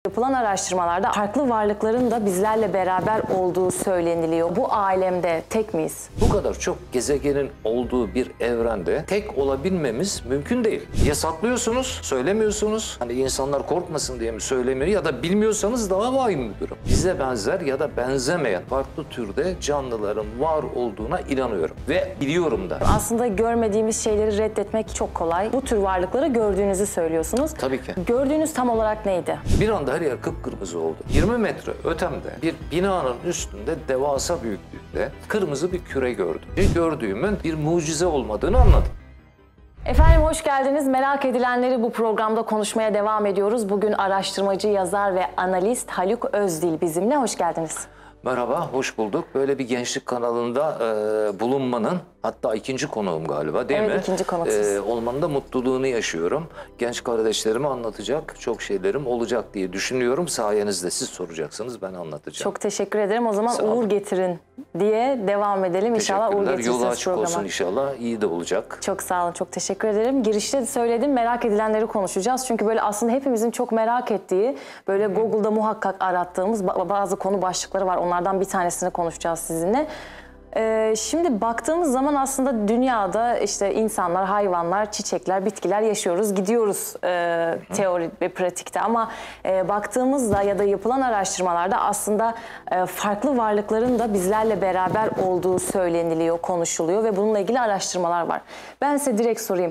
Yapılan araştırmalarda farklı varlıkların da bizlerle beraber olduğu söyleniliyor. Bu alemde tek miyiz? Bu kadar çok gezegenin olduğu bir evrende tek olabilmemiz mümkün değil. Ya saklıyorsunuz, söylemiyorsunuz. Hani insanlar korkmasın diye mi söylemiyor ya da bilmiyorsanız daha vahim bir durum. Bize benzer ya da benzemeyen farklı türde canlıların var olduğuna inanıyorum ve biliyorum da. Aslında görmediğimiz şeyleri reddetmek çok kolay. Bu tür varlıkları gördüğünüzü söylüyorsunuz. Tabii ki. Gördüğünüz tam olarak neydi? Bir anda her yer kıpkırmızı oldu. 20 metre ötemde bir binanın üstünde devasa büyüklükte kırmızı bir küre gördüm. Ve gördüğümün bir mucize olmadığını anladım. Efendim hoş geldiniz. Merak edilenleri bu programda konuşmaya devam ediyoruz. Bugün araştırmacı, yazar ve analist Haluk Özdil bizimle. Hoş geldiniz. Merhaba, hoş bulduk. Böyle bir gençlik kanalında bulunmanın, hatta ikinci konuğum galiba değil mi? Evet, ikinci konuksuz. Olmanın da mutluluğunu yaşıyorum. Genç kardeşlerime anlatacak çok şeylerim olacak diye düşünüyorum. Sayenizde siz soracaksınız, ben anlatacağım. Çok teşekkür ederim. O zaman Sağ olun. uğur getirin diye devam edelim. İnşallah uğur getirirsiniz Yolu açık programa. olsun inşallah. İyi de olacak. Çok sağ olun, çok teşekkür ederim. Girişte söyledim, merak edilenleri konuşacağız. Çünkü böyle aslında hepimizin çok merak ettiği, böyle Google'da muhakkak arattığımız bazı konu başlıkları var. Onlardan bir tanesini konuşacağız sizinle. Şimdi baktığımız zaman aslında dünyada işte insanlar, hayvanlar, çiçekler, bitkiler yaşıyoruz, gidiyoruz teori ve pratikte. Ama baktığımızda ya da yapılan araştırmalarda aslında farklı varlıkların da bizlerle beraber olduğu söyleniliyor, konuşuluyor ve bununla ilgili araştırmalar var. Ben size direkt sorayım,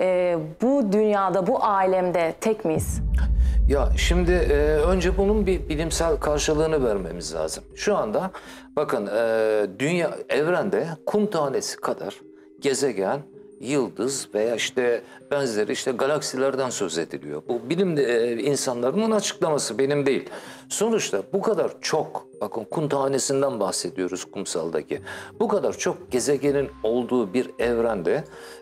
bu dünyada, bu alemde tek miyiz? Ya şimdi önce bunun bir bilimsel karşılığını vermemiz lazım. Şu anda bakın dünya evrende kum tanesi kadar gezegen, yıldız veya işte benzeri işte galaksilerden söz ediliyor. Bu bilim insanlarının açıklaması, benim değil. Sonuçta bu kadar çok, bakın kum tanesinden bahsediyoruz kumsaldaki. Bu kadar çok gezegenin olduğu bir evrende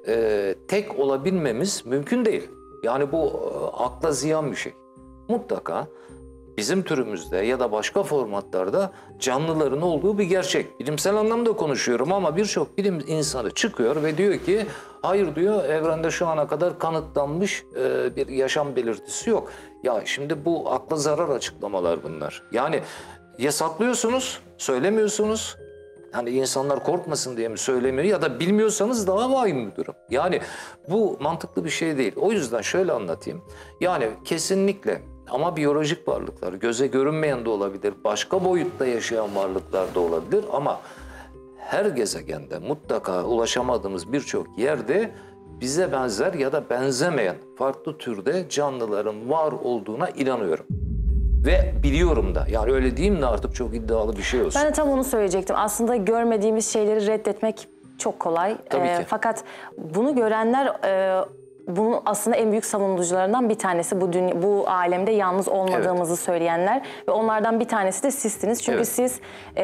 tek olabilmemiz mümkün değil. Yani bu akla ziyan bir şey. Mutlaka bizim türümüzde ya da başka formatlarda canlıların olduğu bir gerçek. Bilimsel anlamda konuşuyorum ama birçok bilim insanı çıkıyor ve diyor ki hayır diyor, evrende şu ana kadar kanıtlanmış bir yaşam belirtisi yok. Ya şimdi bu akla zarar açıklamalar bunlar. Yani ya saklıyorsunuz, söylemiyorsunuz. Hani insanlar korkmasın diye mi söylemiyor ya da bilmiyorsanız daha vahim bir durum. Yani bu mantıklı bir şey değil. O yüzden şöyle anlatayım. Yani kesinlikle ama biyolojik varlıklar, göze görünmeyen de olabilir, başka boyutta yaşayan varlıklar da olabilir ama her gezegende mutlaka ulaşamadığımız birçok yerde bize benzer ya da benzemeyen farklı türde canlıların var olduğuna inanıyorum. Ve biliyorum da, yani öyle diyeyim de artık çok iddialı bir şey olsun. Ben de tam onu söyleyecektim. Aslında görmediğimiz şeyleri reddetmek çok kolay. Tabii ki. Fakat bunu görenler, bunun aslında en büyük savunucularından bir tanesi. Bu alemde yalnız olmadığımızı söyleyenler. Ve onlardan bir tanesi de sizsiniz. Çünkü siz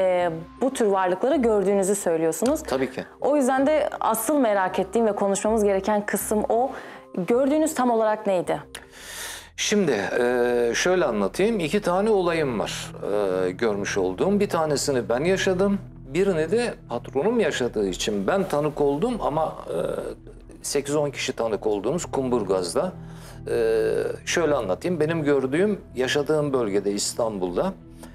bu tür varlıkları gördüğünüzü söylüyorsunuz. Tabii ki. O yüzden de asıl merak ettiğim ve konuşmamız gereken kısım o. Gördüğünüz tam olarak neydi? Şimdi şöyle anlatayım. 2 tane olayım var görmüş olduğum. Bir tanesini ben yaşadım. Birini de patronum yaşadığı için ben tanık oldum ama 8-10 kişi tanık olduğumuz Kumburgaz'da. Şöyle anlatayım. Benim gördüğüm, yaşadığım bölgede İstanbul'da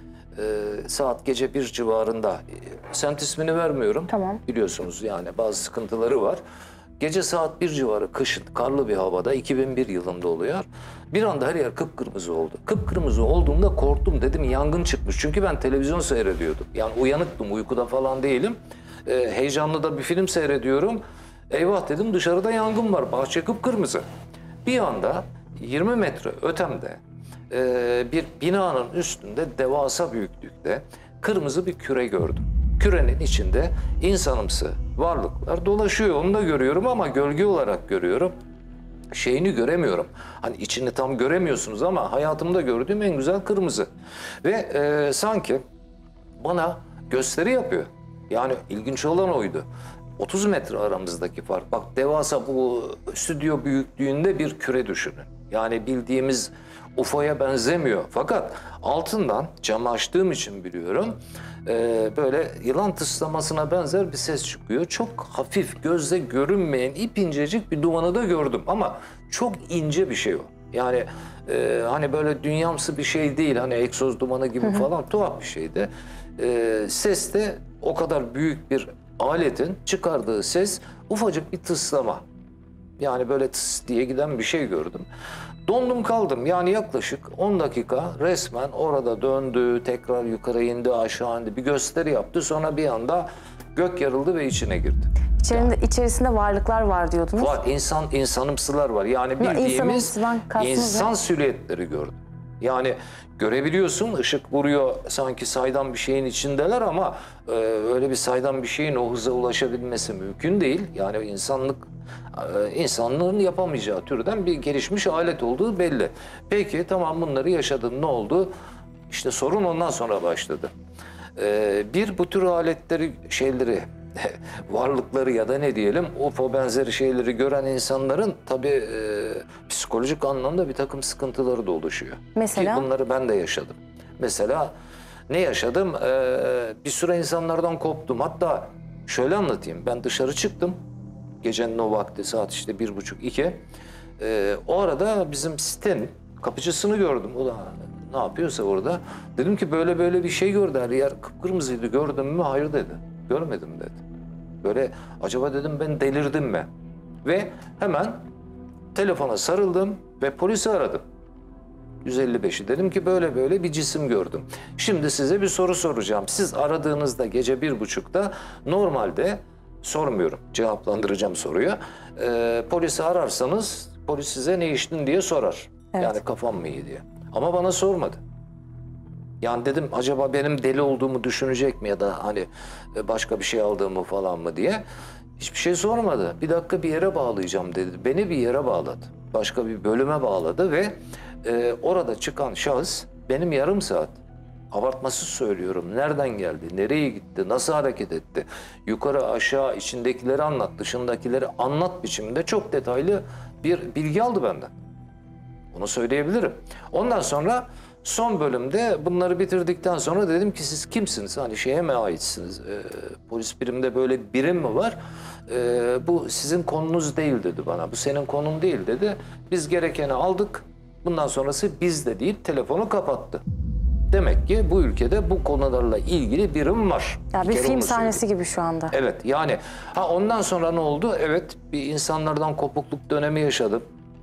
saat gece 1 civarında, semt ismini vermiyorum. Tamam. Biliyorsunuz yani bazı sıkıntıları var. Gece saat 1 civarı, kışın karlı bir havada, 2001 yılında oluyor. Bir anda her yer kıpkırmızı oldu. Kıpkırmızı olduğumda korktum, dedim yangın çıkmış. Çünkü ben televizyon seyrediyordum. Yani uyanıktım, uykuda falan değilim. Heyecanlı da bir film seyrediyorum. Eyvah dedim, dışarıda yangın var, bahçe kıpkırmızı. Bir anda 20 metre ötemde bir binanın üstünde devasa büyüklükte kırmızı bir küre gördüm. Kürenin içinde insanımsı varlıklar dolaşıyor. Onu da görüyorum ama gölge olarak görüyorum. Şeyini göremiyorum. Hani içini tam göremiyorsunuz ama hayatımda gördüğüm en güzel kırmızı. Ve sanki bana gösteri yapıyor. Yani ilginç olan oydu. 30 metre aramızdaki fark. Bak, devasa bu stüdyo büyüklüğünde bir küre düşünün. Yani bildiğimiz UFO'ya benzemiyor. Fakat altından, camı açtığım için biliyorum, böyle yılan tıslamasına benzer bir ses çıkıyor. Çok hafif, gözle görünmeyen ip incecik bir dumanı da gördüm ama çok ince bir şey o. Yani hani böyle dünyamsı bir şey değil, hani egzoz dumanı gibi falan, tuhaf bir şeydi. Ses de o kadar büyük bir aletin çıkardığı ses ufacık bir tıslama. Yani böyle tıs diye giden bir şey gördüm. Dondum kaldım. Yani yaklaşık 10 dakika resmen orada döndü, tekrar yukarı indi, aşağı indi. Bir gösteri yaptı. Sonra bir anda gök yarıldı ve içine girdi. İçerisinde varlıklar var diyordunuz. Var, insanımsılar var. Yani bildiğimiz İnsanımsıdan kastınız insan ne? silüetleri gördüm. Yani görebiliyorsun, ışık vuruyor, sanki saydam bir şeyin içindeler ama öyle bir saydam bir şeyin o hıza ulaşabilmesi mümkün değil. Yani insanlığın yapamayacağı türden bir gelişmiş alet olduğu belli. Peki tamam, bunları yaşadın, ne oldu? İşte sorun ondan sonra başladı. Bu tür aletleri, şeyleri, varlıkları ya da ne diyelim, UFO benzeri şeyleri gören insanların tabii psikolojik anlamda bir takım sıkıntıları da oluşuyor. Mesela? Ki bunları ben de yaşadım. Mesela ne yaşadım? Bir süre insanlardan koptum. Hatta şöyle anlatayım. Ben dışarı çıktım. Gecenin o vakti, saat işte 1.30-2. O arada bizim sitenin kapıcısını gördüm. O da ne yapıyorsa orada. Dedim ki böyle böyle bir şey gördü. Her yer kıpkırmızıydı. Gördün mü? Hayır dedi. Görmedim dedi. Böyle acaba dedim, ben delirdim mi? Ve hemen telefona sarıldım ve polisi aradım. 155'i, dedim ki böyle böyle bir cisim gördüm. Şimdi size bir soru soracağım. Siz aradığınızda gece 1.30'da normalde, sormuyorum, cevaplandıracağım soruyu. Polisi ararsanız polis size ne içtin diye sorar. Evet. Yani kafam mı iyi diye. Ama bana sormadı. Yani dedim acaba benim deli olduğumu düşünecek mi ya da hani başka bir şey aldığımı falan mı diye. Hiçbir şey sormadı. Bir dakika, bir yere bağlayacağım dedi. Beni bir yere bağladı. Başka bir bölüme bağladı ve orada çıkan şahıs benim yarım saat, abartmasız söylüyorum, nereden geldi, nereye gitti, nasıl hareket etti, yukarı aşağı, içindekileri anlat, dışındakileri anlat biçiminde çok detaylı bir bilgi aldı benden. Bunu söyleyebilirim. Ondan sonra son bölümde bunları bitirdikten sonra dedim ki siz kimsiniz? Hani şeye mi aitsiniz? Polis biriminde böyle birim mi var? Bu sizin konunuz değil dedi bana. Bu senin konun değil dedi. Biz gerekeni aldık. Bundan sonrası bizde değil. Telefonu kapattı. Demek ki bu ülkede bu konularla ilgili birim var. Ya bir kere film onu sahnesi söyleyeyim. gibi şu anda. Evet, yani ondan sonra ne oldu? Evet, bir insanlardan kopukluk dönemi yaşadım.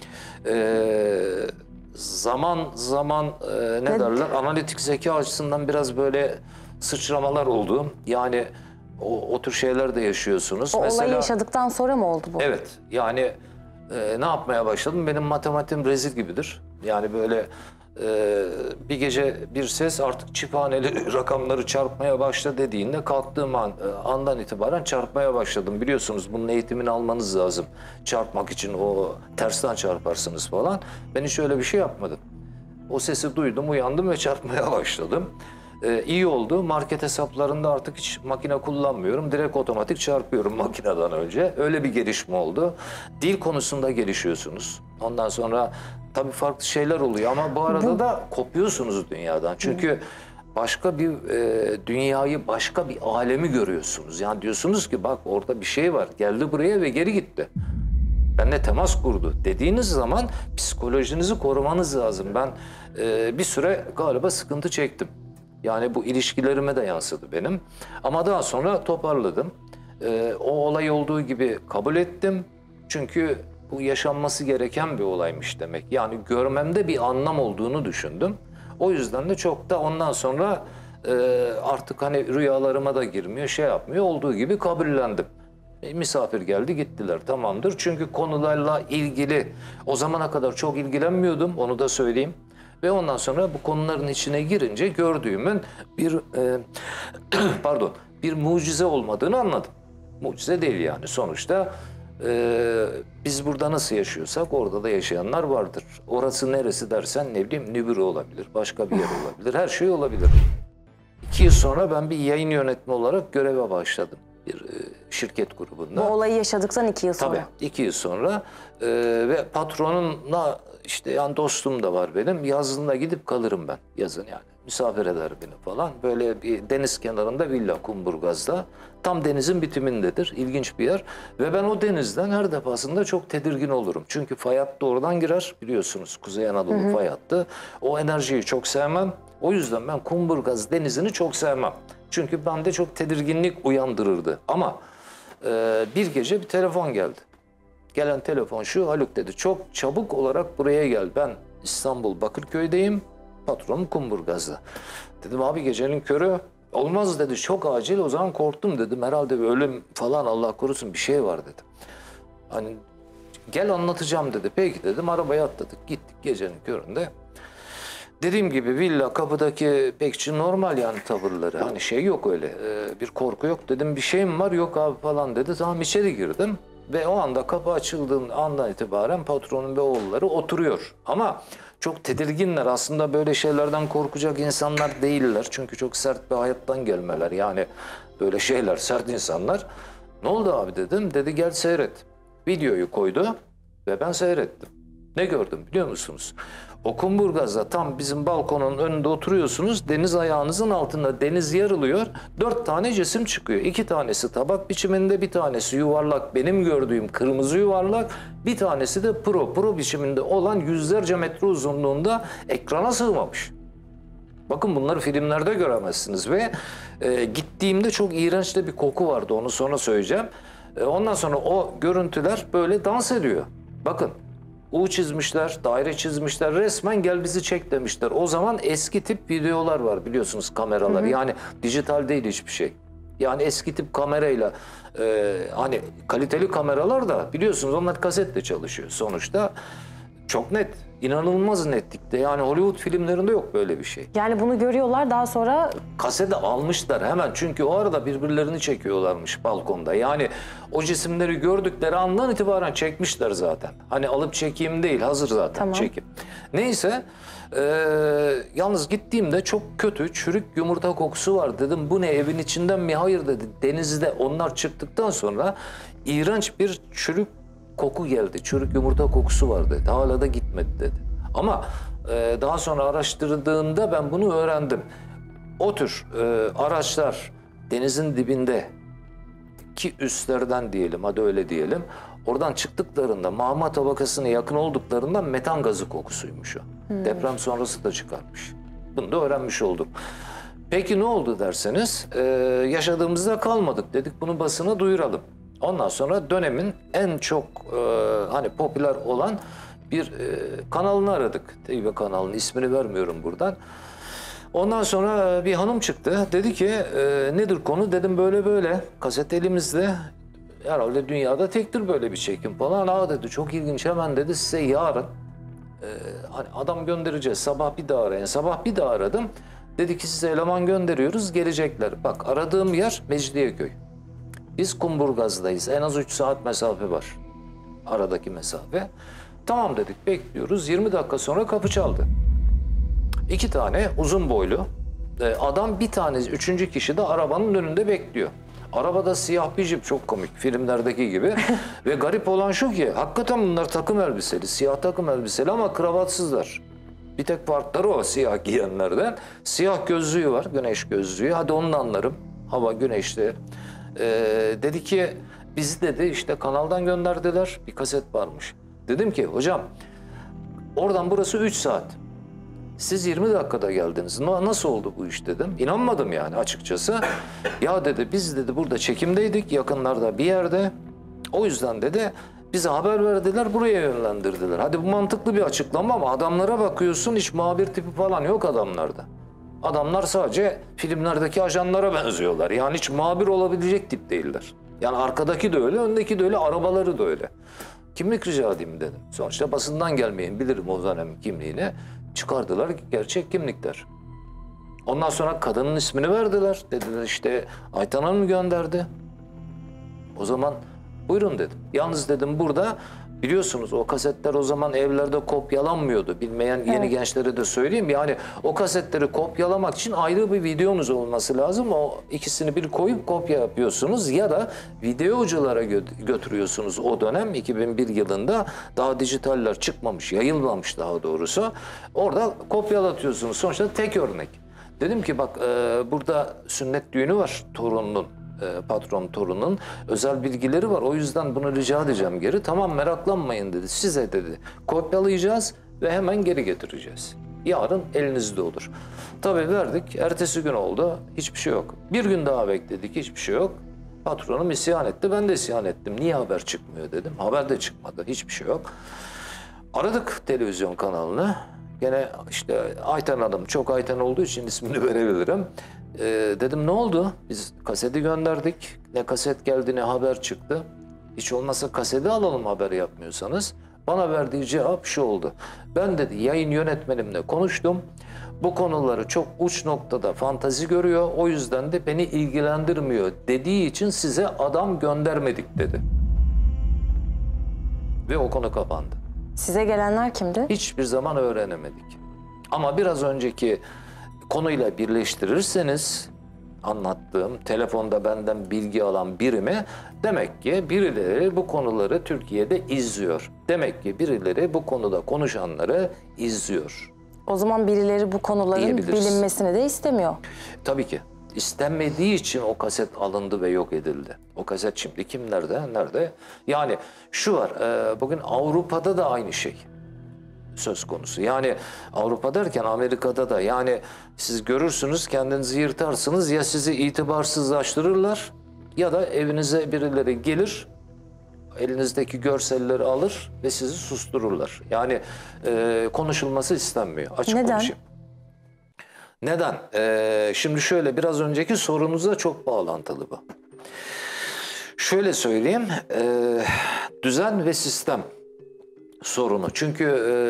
Zaman zaman ne derler, analitik zeka açısından biraz böyle sıçramalar oldu. Yani o tür şeyler de yaşıyorsunuz. O olayı Mesela, yaşadıktan sonra mı oldu bu? evet, yani ne yapmaya başladım? Benim matematiğim rezil gibidir. Yani böyle bir gece bir ses artık çifthaneli rakamları çarpmaya başla dediğinde kalktığım andan itibaren çarpmaya başladım. Biliyorsunuz bunun eğitimini almanız lazım. Çarpmak için o tersten çarparsınız falan. Ben hiç öyle bir şey yapmadım. O sesi duydum, uyandım ve çarpmaya başladım. İyi oldu. Market hesaplarında artık hiç makine kullanmıyorum. Direkt otomatik çarpıyorum makineden önce. Öyle bir gelişme oldu. Dil konusunda gelişiyorsunuz. Ondan sonra tabii farklı şeyler oluyor ama bu arada da kopuyorsunuz dünyadan. Çünkü başka bir dünyayı, başka bir alemi görüyorsunuz. Yani diyorsunuz ki bak orada bir şey var. Geldi buraya ve geri gitti. Benimle temas kurdu dediğiniz zaman psikolojinizi korumanız lazım. Ben bir süre galiba sıkıntı çektim. Yani bu ilişkilerime de yansıdı benim. Ama daha sonra toparladım. O olay olduğu gibi kabul ettim. Çünkü bu yaşanması gereken bir olaymış demek. Yani görmemde bir anlam olduğunu düşündüm. O yüzden de çok da ondan sonra artık hani rüyalarıma da girmiyor, şey yapmıyor. Olduğu gibi kabullendim. Misafir geldi, gittiler, tamamdır. Çünkü konularla ilgili o zamana kadar çok ilgilenmiyordum, onu da söyleyeyim. Ve ondan sonra bu konuların içine girince gördüğümün bir bir mucize olmadığını anladım. Mucize değil yani. Sonuçta biz burada nasıl yaşıyorsak orada da yaşayanlar vardır. Orası neresi dersen ne bileyim, Nübürü olabilir, başka bir yer olabilir, her şey olabilir. 2 yıl sonra ben bir yayın yönetmeni olarak göreve başladım. Bir şirket Bu grubunda. olayı yaşadıktan 2 yıl sonra. Tabii 2 yıl sonra ve patronumla işte yani dostum da var benim. Yazında gidip kalırım ben yazın yani. Misafir eder beni falan. Böyle bir deniz kenarında villa Kumburgaz'da. Tam denizin bitimindedir. İlginç bir yer. Ve ben o denizden her defasında çok tedirgin olurum. Çünkü fay hattı oradan girer biliyorsunuz. Kuzey Anadolu fay hattı. O enerjiyi çok sevmem. O yüzden ben Kumburgaz denizini çok sevmem. Çünkü bende çok tedirginlik uyandırırdı. Ama bir gece bir telefon geldi. Gelen telefon şu: Haluk dedi, çok çabuk olarak buraya gel. Ben İstanbul Bakırköy'deyim. Patronum Kumburgaz'da. Dedim abi gecenin körü. Olmaz dedi, çok acil. O zaman korktum dedim. Herhalde bir ölüm falan, Allah korusun, bir şey var dedim. Hani gel anlatacağım dedi. Peki dedim, arabaya atladık. Gittik gecenin köründe. Dediğim gibi villa kapıdaki bekçi normal yani tavırları. Hani şey yok öyle. Bir korku yok. Dedim bir şey mi var? Yok abi falan dedi. Tamam içeri girdim. Ve o anda kapı açıldığın andan itibaren patronun ve oğulları oturuyor. Ama çok tedirginler. Aslında böyle şeylerden korkacak insanlar değiller. Çünkü çok sert bir hayattan gelmeler. Yani böyle şeyler, sert insanlar. Ne oldu abi dedim. Dedi gel seyret. Videoyu koydu ve ben seyrettim. Ne gördüm biliyor musunuz? O Kumburgaz'da tam bizim balkonun önünde oturuyorsunuz. Deniz ayağınızın altında, deniz yarılıyor. 4 tane cisim çıkıyor. 2 tanesi tabak biçiminde, bir tanesi yuvarlak, benim gördüğüm kırmızı yuvarlak. Bir tanesi de pro biçiminde olan yüzlerce metre uzunluğunda, ekrana sığmamış. Bakın bunları filmlerde göremezsiniz ve gittiğimde çok iğrenç de bir koku vardı, onu sonra söyleyeceğim. Ondan sonra o görüntüler böyle dans ediyor. Bakın. U çizmişler, daire çizmişler, resmen gel bizi çek demişler. O zaman eski tip videolar var biliyorsunuz, kameralar. Yani dijital değil hiçbir şey. Yani eski tip kamerayla hani kaliteli kameralar da biliyorsunuz onlar kasetle çalışıyor sonuçta. Çok net, inanılmaz netlikte. Yani Hollywood filmlerinde yok böyle bir şey. Yani bunu görüyorlar, daha sonra Kasete almışlar hemen, çünkü o arada birbirlerini çekiyorlarmış balkonda. Yani o cisimleri gördükleri andan itibaren çekmişler zaten. Hani alıp çekeyim değil, hazır zaten Tamam. çekim. Neyse yalnız gittiğimde çok kötü çürük yumurta kokusu var. Dedim bu ne, evin içinden mi? Hayır dedi. Denizde onlar çıktıktan sonra iğrenç bir çürük koku geldi. Çürük yumurta kokusu var dedi. Hala da gitmedi dedi. Ama daha sonra araştırdığımda ben bunu öğrendim. O tür araçlar denizin dibinde ki üstlerden diyelim, hadi öyle diyelim. Oradan çıktıklarında magma tabakasına yakın olduklarından metan gazı kokusuymuş o. Deprem sonrası da çıkarmış. Bunu da öğrenmiş oldum. Peki ne oldu derseniz, yaşadığımızda kalmadık, dedik bunu basına duyuralım. Ondan sonra dönemin en çok hani popüler olan bir kanalını aradık. TV kanalının ismini vermiyorum buradan. Ondan sonra bir hanım çıktı. Dedi ki nedir konu? Dedim böyle böyle. Kaset elimizde. Herhalde dünyada tektir böyle bir çekim falan. Aa dedi, çok ilginç, hemen dedi size yarın hani adam göndereceğiz. Sabah bir daha arayın. Sabah bir daha aradım. Dedi ki size eleman gönderiyoruz, gelecekler. Bak aradığım yer Mecidiyeköy. Biz Kumburgaz'dayız. En az 3 saat mesafe var. Aradaki mesafe. Tamam dedik, bekliyoruz. 20 dakika sonra kapı çaldı. 2 tane uzun boylu adam, bir tanesi, 3. kişi de arabanın önünde bekliyor. Arabada siyah bir jip, çok komik filmlerdeki gibi. Ve garip olan şu ki hakikaten bunlar takım elbiseli, siyah takım elbiseli ama kravatsızlar. Bir tek farkları o siyah giyenlerden. Siyah gözlüğü var, güneş gözlüğü. Hadi onu da anlarım. Hava güneşli. Dedi ki bizi dedi işte kanaldan gönderdiler, bir kaset varmış. Dedim ki hocam oradan burası 3 saat. Siz 20 dakikada geldiniz. Nasıl oldu bu iş dedim. İnanmadım yani açıkçası. Ya dedi biz dedi burada çekimdeydik yakınlarda bir yerde. O yüzden dedi bize haber verdiler, buraya yönlendirdiler. Hadi bu mantıklı bir açıklama ama adamlara bakıyorsun hiç muhabir tipi falan yok adamlarda. Adamlar sadece filmlerdeki ajanlara benziyorlar. Yani hiç muhabir olabilecek tip değiller. Yani arkadaki de öyle, öndeki de öyle, arabaları da öyle. Kimlik rica edeyim dedim. Sonuçta basından gelmeyin, bilirim o dönem kimliğini. Çıkardılar gerçek kimlikler. Ondan sonra kadının ismini verdiler. Dediler işte Ayten Hanım gönderdi. O zaman buyurun dedim. Yalnız dedim burada Biliyorsunuz o kasetler o zaman evlerde kopyalanmıyordu. Bilmeyen yeni gençlere de söyleyeyim. Yani o kasetleri kopyalamak için ayrı bir videonuz olması lazım. O ikisini bir koyup kopya yapıyorsunuz ya da videoculara götürüyorsunuz o dönem 2001 yılında. Daha dijitaller çıkmamış, yayılmamış daha doğrusu. Orada kopyalatıyorsunuz. Sonuçta tek örnek. Dedim ki bak burada sünnet düğünü var torununun. Patron torunun özel bilgileri var. O yüzden bunu rica edeceğim geri. Tamam meraklanmayın dedi. Size dedi. Kopyalayacağız ve hemen geri getireceğiz. Yarın elinizde olur. Tabii verdik. Ertesi gün oldu. Hiçbir şey yok. Bir gün daha bekledik. Hiçbir şey yok. Patronum isyan etti. Ben de isyan ettim. Niye haber çıkmıyor dedim. Haber de çıkmadı. Hiçbir şey yok. Aradık televizyon kanalını. Gene işte Ayten Hanım, çok Ayten olduğu için ismini verebilirim. Dedim ne oldu? Biz kaseti gönderdik. Ne kaset geldi ne haber çıktı. Hiç olmazsa kaseti alalım haber yapmıyorsanız. Bana verdiği cevap şu oldu. Ben dedi yayın yönetmenimle konuştum. Bu konuları çok uç noktada fantazi görüyor. O yüzden de beni ilgilendirmiyor dediği için size adam göndermedik dedi. Ve o konu kapandı. Size gelenler kimdi? Hiçbir zaman öğrenemedik. Ama biraz önceki konuyla birleştirirseniz anlattığım telefonda benden bilgi alan birimi demek ki birileri bu konuları Türkiye'de izliyor. Demek ki birileri bu konuda konuşanları izliyor. O zaman birileri bu konuların Diyebiliriz. bilinmesini de istemiyor. Tabii ki. İstenmediği için o kaset alındı ve yok edildi. O kaset şimdi kimlerde, nerede? Yani şu var, bugün Avrupa'da da aynı şey söz konusu. Yani Avrupa derken Amerika'da da yani siz görürsünüz kendinizi yırtarsınız ya sizi itibarsızlaştırırlar ya da evinize birileri gelir elinizdeki görselleri alır ve sizi sustururlar. Yani konuşulması istenmiyor. Açık Neden? konuşayım. Neden? Şimdi şöyle biraz önceki sorunuzla çok bağlantılı bu. Şöyle söyleyeyim, düzen ve sistem sorunu. Çünkü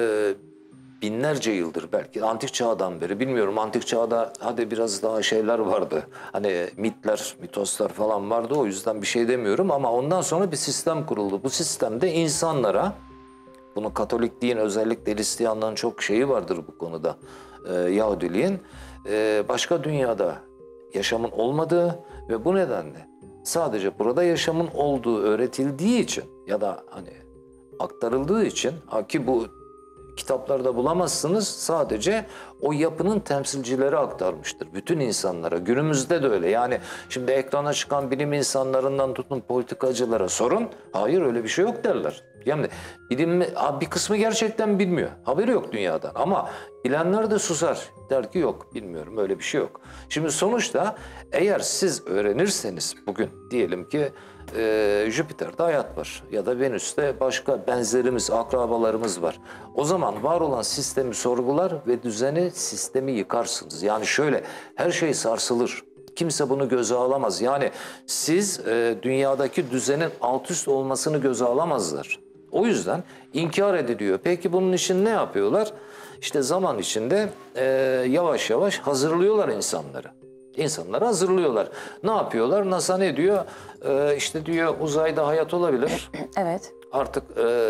binlerce yıldır belki antik çağdan beri bilmiyorum antik çağda hadi biraz daha şeyler vardı. Hani mitler, mitoslar falan vardı o yüzden bir şey demiyorum ama ondan sonra bir sistem kuruldu. Bu sistemde insanlara bunu Katolik din özellikle Hristiyanlığın çok şeyi vardır bu konuda. Yahudiliğin başka dünyada yaşamın olmadığı ve bu nedenle sadece burada yaşamın olduğu öğretildiği için ya da hani aktarıldığı için ki bu kitaplarda bulamazsınız sadece o yapının temsilcileri aktarmıştır. Bütün insanlara günümüzde de öyle yani şimdi ekrana çıkan bilim insanlarından tutun politikacılara sorun hayır öyle bir şey yok derler. Yani bir kısmı gerçekten bilmiyor. Haberi yok dünyadan ama bilenler de susar. Der ki yok bilmiyorum öyle bir şey yok. Şimdi sonuçta eğer siz öğrenirseniz bugün diyelim ki Jüpiter'de hayat var ya da Venüs'te başka benzerimiz, akrabalarımız var. O zaman var olan sistemi sorgular ve düzeni, sistemi yıkarsınız. Yani şöyle her şey sarsılır. Kimse bunu göze alamaz. Yani siz dünyadaki düzenin alt üst olmasını göze alamazlar. O yüzden inkar ediliyor. Peki bunun için ne yapıyorlar? İşte zaman içinde yavaş yavaş hazırlıyorlar insanları. İnsanları hazırlıyorlar. Ne yapıyorlar? NASA ne diyor? İşte diyor uzayda hayat olabilir. Evet. Artık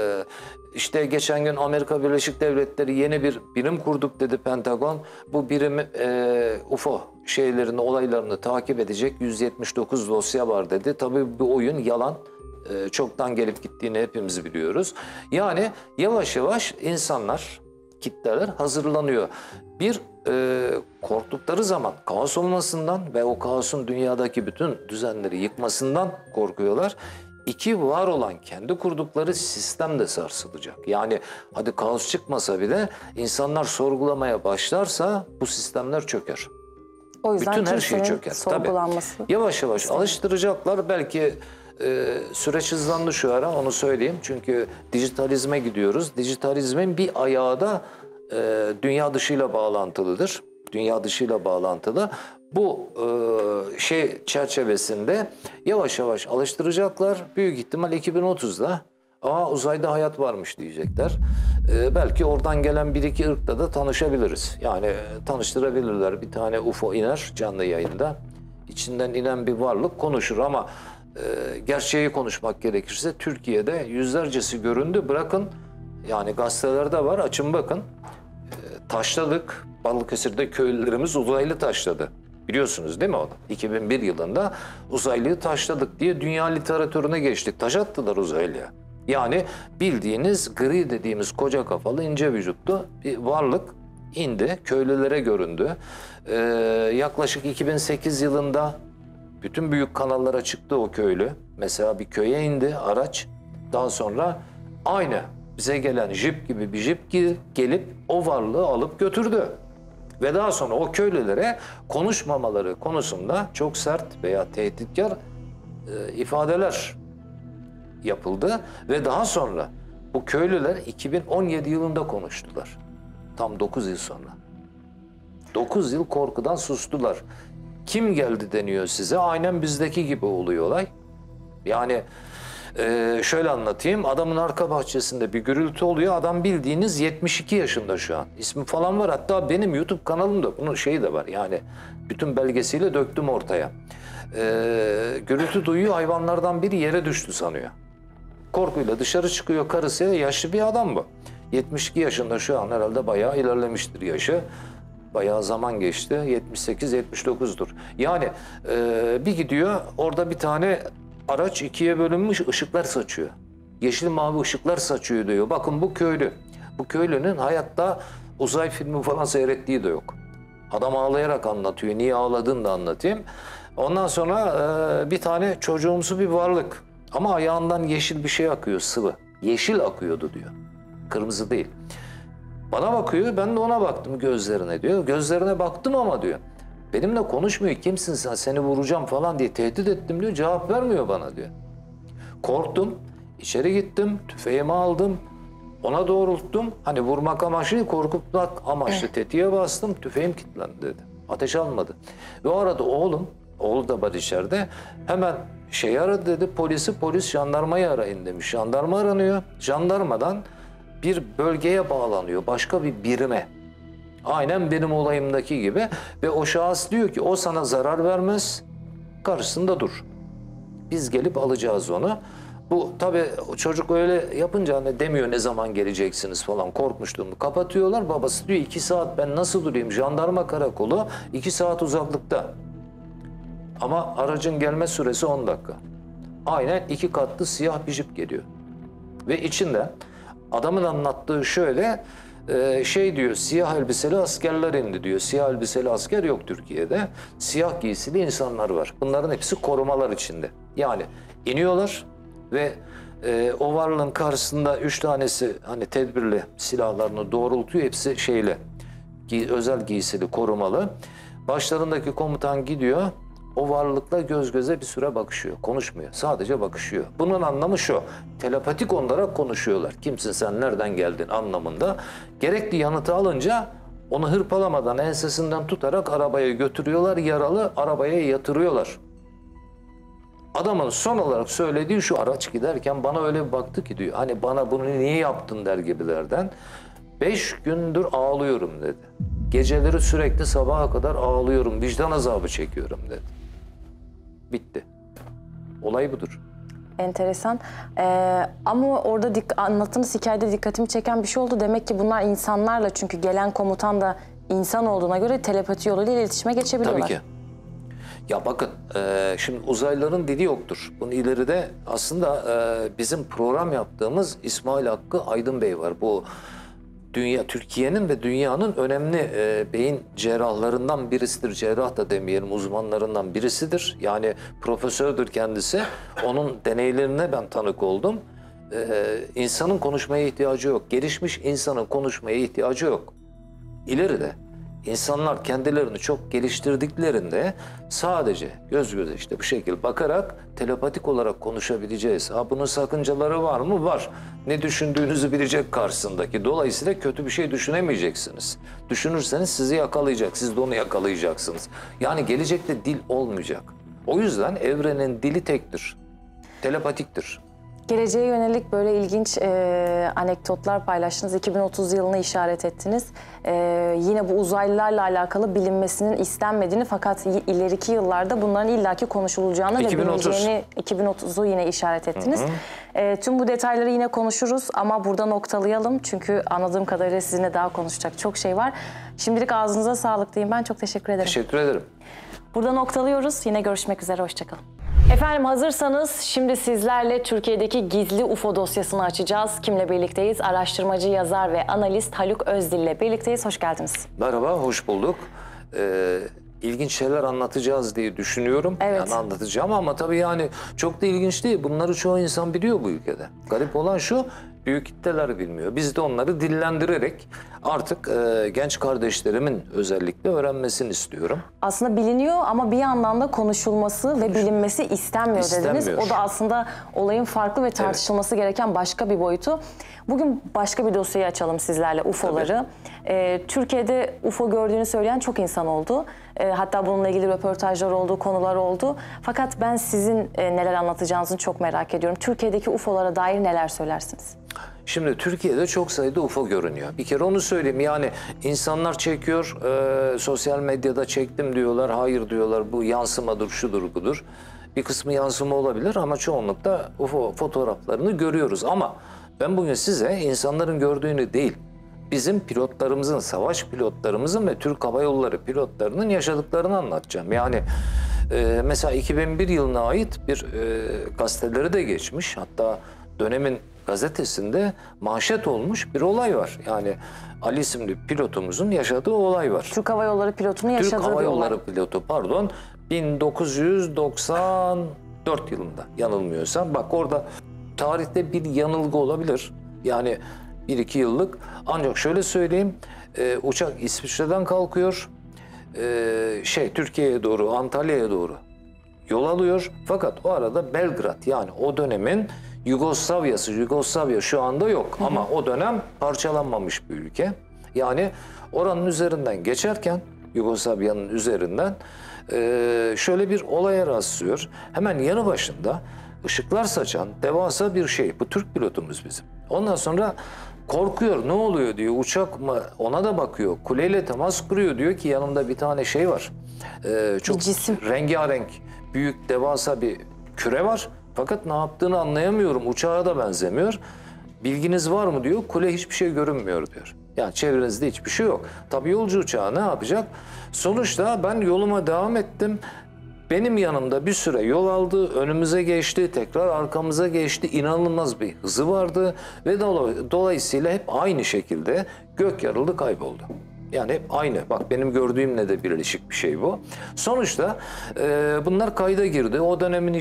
işte geçen gün Amerika Birleşik Devletleri yeni bir birim kurduk dedi Pentagon. Bu birim UFO şeylerini, olaylarını takip edecek 179 dosya var dedi. Tabii bu oyun yalan. Çoktan gelip gittiğini hepimiz biliyoruz. Yani yavaş yavaş insanlar, kitleler hazırlanıyor. Bir korktukları zaman kaos olmasından ve o kaosun dünyadaki bütün düzenleri yıkmasından korkuyorlar. İki var olan kendi kurdukları sistem de sarsılacak. Yani hadi kaos çıkmasa bile insanlar sorgulamaya başlarsa bu sistemler çöker. O yüzden bütün her şey kimsenin çöker. sorgulanması. Tabii. Yavaş yavaş alıştıracaklar. Belki süreç hızlandı şu ara onu söyleyeyim. Çünkü dijitalizme gidiyoruz. Dijitalizmin bir ayağı da dünya dışıyla bağlantılıdır. Dünya dışıyla bağlantılı. Bu şey çerçevesinde yavaş yavaş alıştıracaklar. Büyük ihtimal 2030'da uzayda hayat varmış diyecekler. Belki oradan gelen bir iki ırkla da tanışabiliriz. Yani tanıştırabilirler. Bir tane UFO iner canlı yayında. İçinden inen bir varlık konuşur ama gerçeği konuşmak gerekirse Türkiye'de yüzlercesi göründü. Bırakın yani gazetelerde var, açın bakın. Taşladık. Balıkesir'de köylülerimiz uzaylı taşladı. Biliyorsunuz değil mi onu? 2001 yılında uzaylıyı taşladık diye dünya literatürüne geçtik. Taş attılar uzaylıya. Yani bildiğiniz gri dediğimiz koca kafalı ince vücutlu bir varlık indi. Köylülere göründü. Yaklaşık 2008 yılında bütün büyük kanallara çıktı o köylü. Mesela bir köye indi araç. Daha sonra aynı bize gelen jip gibi bir jip gelip o varlığı alıp götürdü. Ve daha sonra o köylülere konuşmamaları konusunda çok sert veya tehditkar ifadeler yapıldı. Ve daha sonra bu köylüler 2017 yılında konuştular. Tam 9 yıl sonra. 9 yıl korkudan sustular. Kim geldi deniyor size? Aynen bizdeki gibi oluyor olay. Yani şöyle anlatayım. Adamın arka bahçesinde bir gürültü oluyor. Adam bildiğiniz 72 yaşında şu an. İsmi falan var. Hatta benim YouTube kanalımda bunun şeyi de var. Yani bütün belgesiyle döktüm ortaya. Gürültü duyuyor. Hayvanlardan biri yere düştü sanıyor. Korkuyla dışarı çıkıyor karısıyla. Yaşlı bir adam bu. 72 yaşında şu an herhalde bayağı ilerlemiştir yaşı. Bayağı zaman geçti. 78-79'dur. Yani bir gidiyor orada bir tane araç ikiye bölünmüş ışıklar saçıyor. Yeşil mavi ışıklar saçıyor diyor. Bakın bu köylü. Bu köylünün hayatta uzay filmi falan seyrettiği de yok. Adam ağlayarak anlatıyor. Niye ağladığını da anlatayım. Ondan sonra bir tane çocuğumsu bir varlık. Ama ayağından yeşil bir şey akıyor, sıvı. Yeşil akıyordu diyor. Kırmızı değil. Bana bakıyor, ben de ona baktım gözlerine diyor. Gözlerine baktım ama diyor. Benimle konuşmuyor, kimsin sen, seni vuracağım falan diye tehdit ettim diyor. Cevap vermiyor bana diyor. Korktum, içeri gittim, tüfeğimi aldım. Ona doğrulttum. Hani vurmak amaçlı, korkutmak amaçlı tetiğe bastım. Tüfeğim kilitlendi dedi. Ateş almadı. Ve o arada oğlu da var içeride. Hemen aradı dedi, polis jandarmayı arayın demiş. Jandarma aranıyor. Jandarmadan bir bölgeye bağlanıyor, başka bir birime. Aynen benim olayımdaki gibi. Ve o şahıs diyor ki o sana zarar vermez, karşısında dur. Biz gelip alacağız onu. Bu tabii çocuk öyle yapınca hani demiyor ne zaman geleceksiniz falan, korkmuştum. Kapatıyorlar, babası diyor 2 saat ben nasıl durayım? Jandarma karakolu 2 saat uzaklıkta. Ama aracın gelme süresi 10 dakika. Aynen 2 katlı siyah bir jip geliyor. Ve içinde adamın anlattığı şöyle, diyor, siyah elbiseli askerler indi diyor. Siyah elbiseli asker yok Türkiye'de. Siyah giysili insanlar var. Bunların hepsi korumalar içinde. Yani iniyorlar ve o varlığın karşısında 3 tanesi hani tedbirli silahlarını doğrultuyor. Hepsi özel giysili, korumalı. Başlarındaki komutan gidiyor. O varlıkla göz göze bir süre bakışıyor. Konuşmuyor. Sadece bakışıyor. Bunun anlamı şu. Telepatik olarak konuşuyorlar. Kimsin sen, nereden geldin anlamında. Gerekli yanıtı alınca onu hırpalamadan ensesinden tutarak arabaya götürüyorlar. Yaralı arabaya yatırıyorlar. Adamın son olarak söylediği şu: araç giderken bana öyle bir baktı ki diyor. Hani bana bunu niye yaptın der gibilerden. 5 gündür ağlıyorum dedi. Geceleri sürekli sabaha kadar ağlıyorum. Vicdan azabı çekiyorum dedi. Bitti. Olay budur. Enteresan. Ama orada anlattığınız hikayede dikkatimi çeken bir şey oldu. Demek ki bunlar insanlarla, çünkü gelen komutan da insan olduğuna göre telepati yoluyla iletişime geçebiliyorlar. Tabii ki. Ya bakın, şimdi uzaylıların dili yoktur. Bunun ileride aslında bizim program yaptığımız İsmail Hakkı Aydın Bey var. Bu Türkiye'nin ve dünyanın önemli beyin cerrahlarından birisidir. Cerrah da demeyelim, uzmanlarından birisidir. Yani profesördür kendisi. Onun deneylerine ben tanık oldum. İnsanın konuşmaya ihtiyacı yok. Gelişmiş insanın konuşmaya ihtiyacı yok. İleride insanlar kendilerini çok geliştirdiklerinde sadece göz göze işte bu şekilde bakarak telepatik olarak konuşabileceğiz. Bunun sakıncaları var mı? Var. Ne düşündüğünüzü bilecek karşısındaki. Dolayısıyla kötü bir şey düşünemeyeceksiniz. Düşünürseniz sizi yakalayacak, siz de onu yakalayacaksınız. Yani gelecekte dil olmayacak. O yüzden evrenin dili tektir. Telepatiktir. Geleceğe yönelik böyle ilginç anekdotlar paylaştınız. 2030 yılını işaret ettiniz. Yine bu uzaylılarla alakalı bilinmesinin istenmediğini fakat ileriki yıllarda bunların illaki konuşulacağını 2030. ve bilineceğini 2030'u yine işaret ettiniz. Tüm bu detayları yine konuşuruz ama burada noktalayalım. Çünkü anladığım kadarıyla sizinle daha konuşacak çok şey var. Şimdilik ağzınıza sağlık diyeyim. Ben çok teşekkür ederim. Teşekkür ederim. Burada noktalıyoruz. Yine görüşmek üzere. Hoşçakalın. Efendim hazırsanız şimdi sizlerle Türkiye'deki gizli UFO dosyasını açacağız. Kimle birlikteyiz? Araştırmacı, yazar ve analist Haluk Özdil ile birlikteyiz. Hoş geldiniz. Merhaba, hoş bulduk. İlginç şeyler anlatacağız diye düşünüyorum. Evet. Yani anlatacağım ama tabii yani çok da ilginç değil. Bunları çoğu insan biliyor bu ülkede. Garip olan şu, büyük kitleler bilmiyor. Biz de onları dillendirerek artık genç kardeşlerimin özellikle öğrenmesini istiyorum. Aslında biliniyor ama bir yandan da konuşulması ve bilinmesi istenmiyor dediniz. O da aslında olayın farklı ve tartışılması gereken başka bir boyutu. Bugün başka bir dosyayı açalım sizlerle, UFO'ları. Türkiye'de UFO gördüğünü söyleyen çok insan oldu. Hatta bununla ilgili röportajlar oldu, konular oldu. Fakat ben sizin neler anlatacağınızı çok merak ediyorum. Türkiye'deki UFO'lara dair neler söylersiniz? Şimdi Türkiye'de çok sayıda UFO görünüyor. Bir kere onu söyleyeyim. Yani insanlar çekiyor, sosyal medyada çektim diyorlar, hayır diyorlar, bu yansımadır, şudur, budur. Bir kısmı yansıma olabilir ama çoğunlukla UFO fotoğraflarını görüyoruz. Ama ben bugün size insanların gördüğünü değil, bizim pilotlarımızın, savaş pilotlarımızın ve Türk Hava Yolları pilotlarının yaşadıklarını anlatacağım. Yani mesela 2001 yılına ait bir gazeteleri de geçmiş. Hatta dönemin gazetesinde manşet olmuş bir olay var. Yani Ali isimli pilotumuzun yaşadığı olay var. Türk Hava Yolları pilotunun yaşadığı Türk Hava bir olay. Yolları pilotu, pardon, 1994 yılında yanılmıyorsam. Bak orada tarihte bir yanılgı olabilir. Yani 1-2 yıllık. Ancak şöyle söyleyeyim, uçak İsviçre'den kalkıyor. Türkiye'ye doğru, Antalya'ya doğru yol alıyor. Fakat o arada Belgrad, yani o dönemin Yugoslavya şu anda yok. Ama o dönem parçalanmamış bir ülke. Yani oranın üzerinden geçerken, Yugoslavya'nın üzerinden şöyle bir olaya rastlıyor. Hemen yanı başında ışıklar saçan devasa bir şey. Bu Türk pilotumuz bizim. Ondan sonra korkuyor, ne oluyor diyor, uçak mı, ona da bakıyor. Kuleyle temas kuruyor, diyor ki yanımda bir tane şey var. Çok cisim. rengarenk, büyük, devasa bir küre var. Fakat ne yaptığını anlayamıyorum, uçağa da benzemiyor. Bilginiz var mı diyor, kule hiçbir şey görünmüyor diyor. Yani çevrenizde hiçbir şey yok. Tabii yolcu uçağı ne yapacak? Sonuçta ben yoluma devam ettim. Benim yanımda bir süre yol aldı, önümüze geçti, tekrar arkamıza geçti. İnanılmaz bir hızı vardı ve dolayısıyla hep aynı şekilde gök yarıldı, kayboldu. Yani hep aynı. Bak benim gördüğümle de birleşik bir şey bu. Sonuçta bunlar kayda girdi. O dönemin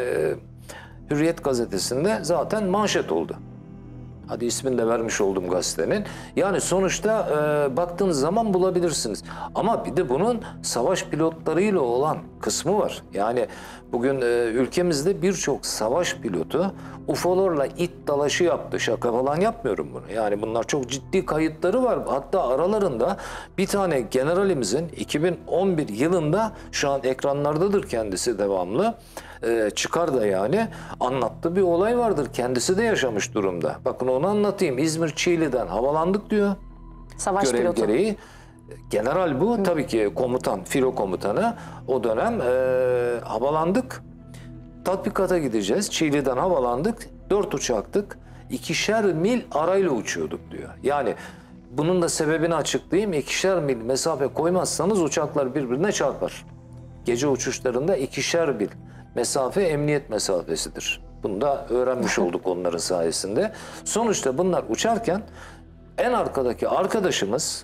Hürriyet gazetesinde zaten manşet oldu. Hadi ismini de vermiş oldum gazetenin. Yani sonuçta baktığınız zaman bulabilirsiniz. Ama bir de bunun savaş pilotlarıyla olan kısmı var. Yani bugün ülkemizde birçok savaş pilotu UFO'larla it dalaşı yaptı. Şaka falan yapmıyorum bunu. Yani bunlar çok ciddi kayıtları var. Hatta aralarında bir tane generalimizin 2011 yılında, şu an ekranlardadır kendisi devamlı, çıkar da yani, anlattığı bir olay vardır. Kendisi de yaşamış durumda. Bakın onu anlatayım. İzmir Çiğli'den havalandık diyor. Savaş Görev pilotu. gereği. General bu. Tabii ki komutan, filo komutanı. O dönem havalandık. Tatbikata gideceğiz. Çiğli'den havalandık. 4 uçaktık. 2'şer mil arayla uçuyorduk diyor. Yani bunun da sebebini açıklayayım. 2'şer mil mesafe koymazsanız uçaklar birbirine çarpar. Gece uçuşlarında 2'şer mil mesafe emniyet mesafesidir. Bunu da öğrenmiş olduk onların sayesinde. Sonuçta bunlar uçarken en arkadaki arkadaşımız,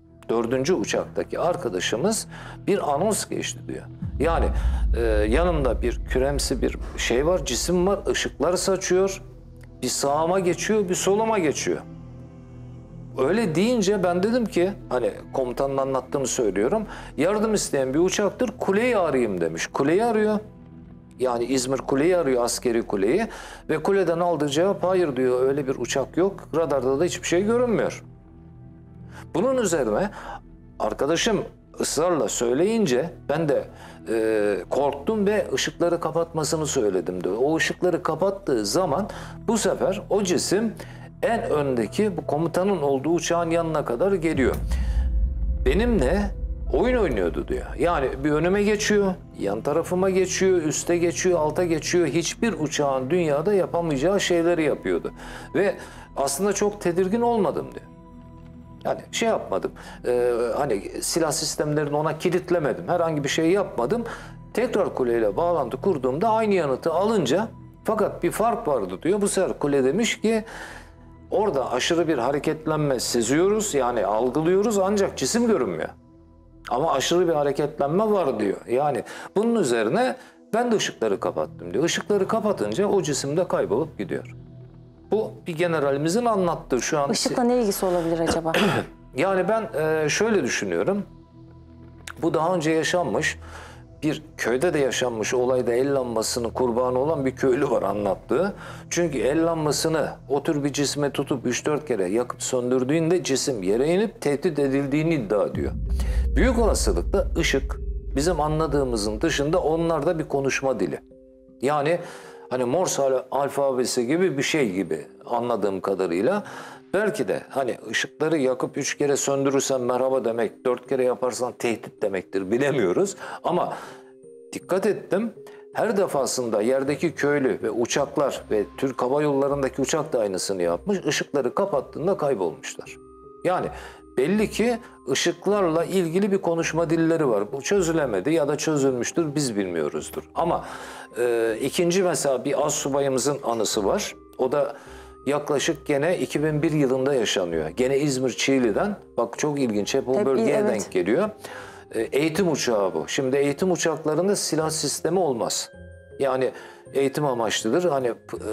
4. uçaktaki arkadaşımız bir anons geçti diyor. Yani yanımda bir küremsi bir şey var, cisim var, ışıklar saçıyor. Bir sağıma geçiyor, bir soluma geçiyor. Öyle deyince ben dedim ki, hani komutanın anlattığını söylüyorum, yardım isteyen bir uçaktır, kuleyi arayayım demiş. Kuleyi arıyor. Yani İzmir kuleyi arıyor, askeri kuleyi, ve kuleden aldığı cevap hayır diyor, öyle bir uçak yok, radarda da hiçbir şey görünmüyor. Bunun üzerine arkadaşım ısrarla söyleyince ben de korktum ve ışıkları kapatmasını söyledim diyor. O ışıkları kapattığı zaman bu sefer o cisim en öndeki bu komutanın olduğu uçağın yanına kadar geliyor. Benimle oyun oynuyordu diyor. Yani bir önüme geçiyor, yan tarafıma geçiyor, üste geçiyor, alta geçiyor. Hiçbir uçağın dünyada yapamayacağı şeyleri yapıyordu. Ve aslında çok tedirgin olmadım diyor. Yani şey yapmadım, hani silah sistemlerini ona kilitlemedim, herhangi bir şey yapmadım. Tekrar kuleyle bağlantı kurduğumda aynı yanıtı alınca, fakat bir fark vardı diyor. Bu sefer kule demiş ki, orada aşırı bir hareketlenme seziyoruz, yani algılıyoruz, ancak cisim görünmüyor. Ama aşırı bir hareketlenme var diyor. Yani bunun üzerine ben de ışıkları kapattım diyor. Işıkları kapatınca o cisim de kaybolup gidiyor. Bu bir generalimizin anlattığı şu an. Işıkla ne ilgisi olabilir acaba? Yani ben şöyle düşünüyorum. Bu daha önce yaşanmış, bir köyde de yaşanmış olayda el lambasının kurbanı olan bir köylü var anlattığı. Çünkü el lambasını o tür bir cisme tutup 3-4 kere yakıp söndürdüğünde cisim yere inip tehdit edildiğini iddia ediyor. Büyük olasılıkla ışık bizim anladığımızın dışında onlarda bir konuşma dili. Yani hani Morse alfabesi gibi bir şey gibi anladığım kadarıyla. Belki de hani ışıkları yakıp 3 kere söndürürsen merhaba demek, 4 kere yaparsan tehdit demektir, bilemiyoruz. Ama dikkat ettim, her defasında yerdeki köylü ve uçaklar ve Türk Hava Yolları'ndaki uçak da aynısını yapmış. Işıkları kapattığında kaybolmuşlar. Yani belli ki ışıklarla ilgili bir konuşma dilleri var. Bu çözülemedi ya da çözülmüştür, biz bilmiyoruzdur. Ama ikinci mesela bir astsubayımızın anısı var. O da yaklaşık gene 2001 yılında yaşanıyor. Gene İzmir Çiğli'den. Bak çok ilginç, hep o bölgeye evet. denk geliyor. Eğitim uçağı bu. Şimdi eğitim uçaklarında silah sistemi olmaz. Yani eğitim amaçlıdır. Hani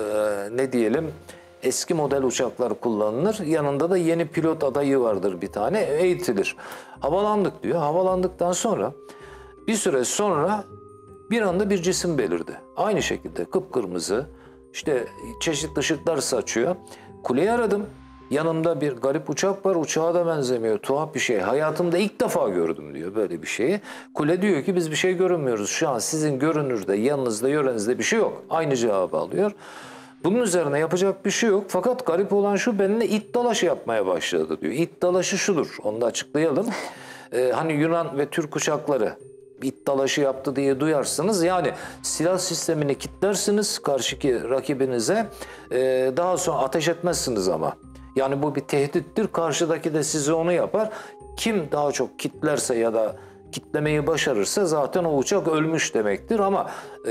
ne diyelim, eski model uçaklar kullanılır. Yanında da yeni pilot adayı vardır bir tane, eğitilir. Havalandık diyor. Havalandıktan sonra bir süre sonra bir anda bir cisim belirdi. Aynı şekilde kıpkırmızı, işte çeşitli ışıklar saçıyor. Kuleyi aradım. Yanımda bir garip uçak var. Uçağa da benzemiyor. Tuhaf bir şey. Hayatımda ilk defa gördüm diyor böyle bir şeyi. Kule diyor ki biz bir şey görünmüyoruz. Şu an sizin görünürde, yanınızda, yörenizde bir şey yok. Aynı cevabı alıyor. Bunun üzerine yapacak bir şey yok. Fakat garip olan şu, benimle it dalaşı yapmaya başladı diyor. İt dalaşı şudur. Onu da açıklayalım. Hani Yunan ve Türk uçakları it dalaşı yaptı diye duyarsınız. Yani silah sistemini kitlersiniz karşıki rakibinize. Daha sonra ateş etmezsiniz ama. Yani bu bir tehdittir. Karşıdaki de size onu yapar. Kim daha çok kitlerse ya da kitlemeyi başarırsa zaten o uçak ölmüş demektir. Ama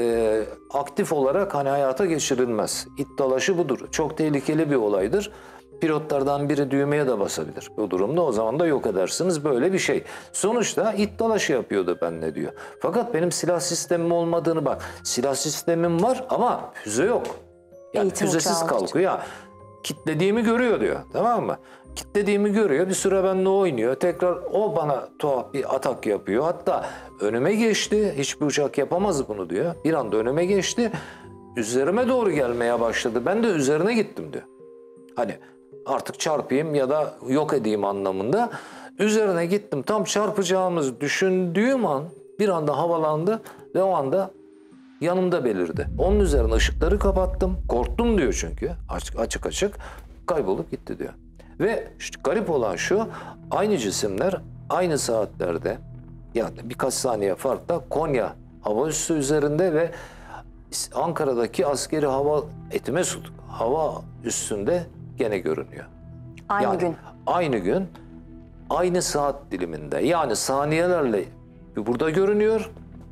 aktif olarak hani hayata geçirilmez. İt dalaşı budur. Çok tehlikeli bir olaydır. Pilotlardan biri düğmeye de basabilir bu durumda. O zaman da yok edersiniz, böyle bir şey. Sonuçta it dalaşı yapıyordu benimle diyor. Fakat benim silah sistemim olmadığını, bak silah sistemim var ama füze yok. Yani Eğitim füzesiz uçağı kalkıyor ya. Kitlediğimi görüyor diyor, tamam mı? Kitlediğimi görüyor, bir süre benimle oynuyor. Tekrar o bana tuhaf bir atak yapıyor. Hatta önüme geçti. Hiçbir uçak yapamaz bunu diyor. Bir anda önüme geçti. Üzerime doğru gelmeye başladı. Ben de üzerine gittim diyor. Hani artık çarpayım ya da yok edeyim anlamında. Üzerine gittim. Tam çarpacağımızı düşündüğüm an bir anda havalandı ve o anda yanımda belirdi. Onun üzerine ışıkları kapattım. Korktum diyor çünkü. Açık açık kaybolup gitti diyor. Ve işte garip olan şu, aynı cisimler aynı saatlerde, yani birkaç saniye farkla Konya hava üssü üzerinde ve Ankara'daki askeri hava Etimesgut hava üssünde gene görünüyor. Aynı gün. Aynı gün, aynı saat diliminde, yani saniyelerle burada görünüyor.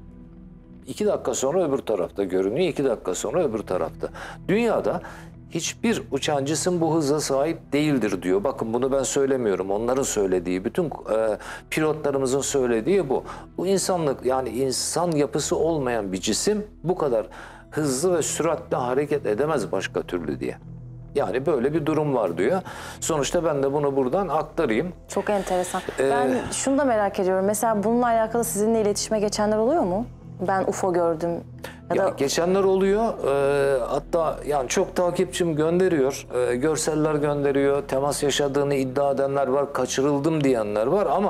2 dakika sonra öbür tarafta görünüyor, 2 dakika sonra öbür tarafta. Dünyada hiçbir uçan cisim bu hıza sahip değildir diyor. Bakın bunu ben söylemiyorum. Onların söylediği, bütün pilotlarımızın söylediği bu. Bu insanlık, yani insan yapısı olmayan bir cisim bu kadar hızlı ve süratle hareket edemez başka türlü diye. Yani böyle bir durum var diyor. Sonuçta ben de bunu buradan aktarayım. Çok enteresan. Ben şunu da merak ediyorum. Mesela bununla alakalı sizinle iletişime geçenler oluyor mu? Ben UFO gördüm. Ya geçenler oluyor. Hatta yani çok takipçim gönderiyor. Görseller gönderiyor. Temas yaşadığını iddia edenler var. Kaçırıldım diyenler var ama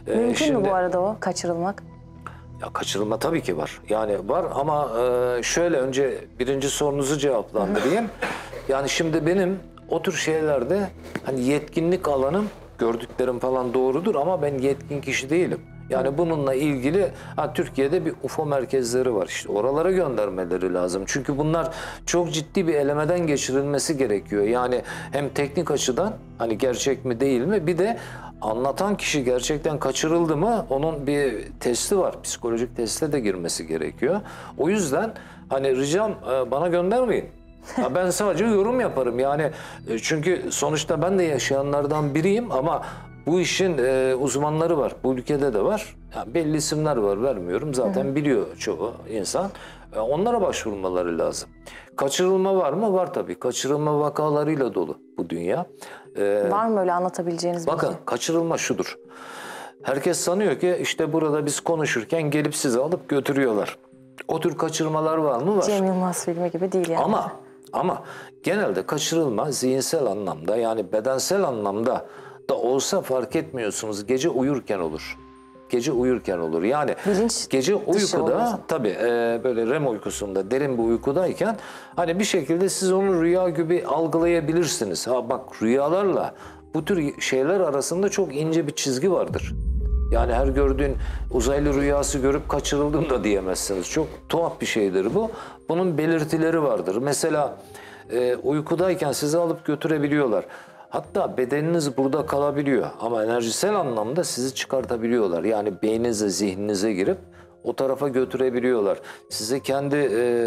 Mümkün mü bu arada o kaçırılmak? Ya kaçırılma tabii ki var. Yani var ama şöyle önce birinci sorunuzu cevaplandırayım. Yani şimdi benim o tür şeylerde hani yetkinlik alanım, gördüklerim falan doğrudur ama ben yetkin kişi değilim. Yani bununla ilgili Türkiye'de bir UFO merkezleri var. İşte oralara göndermeleri lazım. Çünkü bunlar çok ciddi bir elemeden geçirilmesi gerekiyor. Yani hem teknik açıdan hani gerçek mi değil mi, bir de anlatan kişi gerçekten kaçırıldı mı onun bir testi var. Psikolojik teste de girmesi gerekiyor. O yüzden hani ricam bana göndermeyin. Ya ben sadece yorum yaparım yani çünkü sonuçta ben de yaşayanlardan biriyim ama bu işin uzmanları var. Bu ülkede de var. Yani belli isimler var, vermiyorum. Zaten biliyor çoğu insan. Onlara başvurmaları lazım. Kaçırılma var mı? Var tabii. Kaçırılma vakalarıyla dolu bu dünya. Var mı öyle anlatabileceğiniz bir Bakın şey? kaçırılma şudur. Herkes sanıyor ki işte burada biz konuşurken gelip sizi alıp götürüyorlar. O tür kaçırmalar var mı? Var. Cem Yılmaz filmi gibi değil yani. Ama genelde kaçırılma zihinsel anlamda yani bedensel anlamda da olsa fark etmiyorsunuz. Gece uyurken olur. Gece uyurken olur. Yani Bilinç gece dışı oluyor. uykuda tabii böyle REM uykusunda derin bir uykudayken hani bir şekilde siz onu rüya gibi algılayabilirsiniz. Ha bak, rüyalarla bu tür şeyler arasında çok ince bir çizgi vardır. Yani her gördüğün uzaylı rüyası görüp kaçırıldım da diyemezsiniz. Çok tuhaf bir şeydir bu. Bunun belirtileri vardır. Mesela uykudayken sizi alıp götürebiliyorlar. Hatta bedeniniz burada kalabiliyor ama enerjisel anlamda sizi çıkartabiliyorlar. Yani beyninize, zihninize girip o tarafa götürebiliyorlar. Size kendi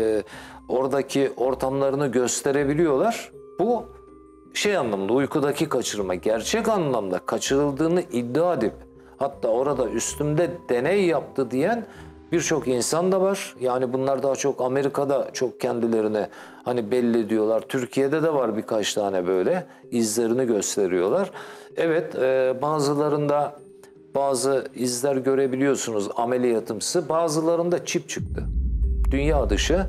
oradaki ortamlarını gösterebiliyorlar. Bu şey anlamda uykudaki kaçırma, gerçek anlamda kaçırıldığını iddia edip hatta orada üstümde deney yaptı diyen birçok insan da var. Yani bunlar daha çok Amerika'da çok kendilerine hani belli ediyorlar. Türkiye'de de var birkaç tane böyle izlerini gösteriyorlar. Evet, bazılarında bazı izler görebiliyorsunuz ameliyatımsı, bazılarında çip çıktı. Dünya dışı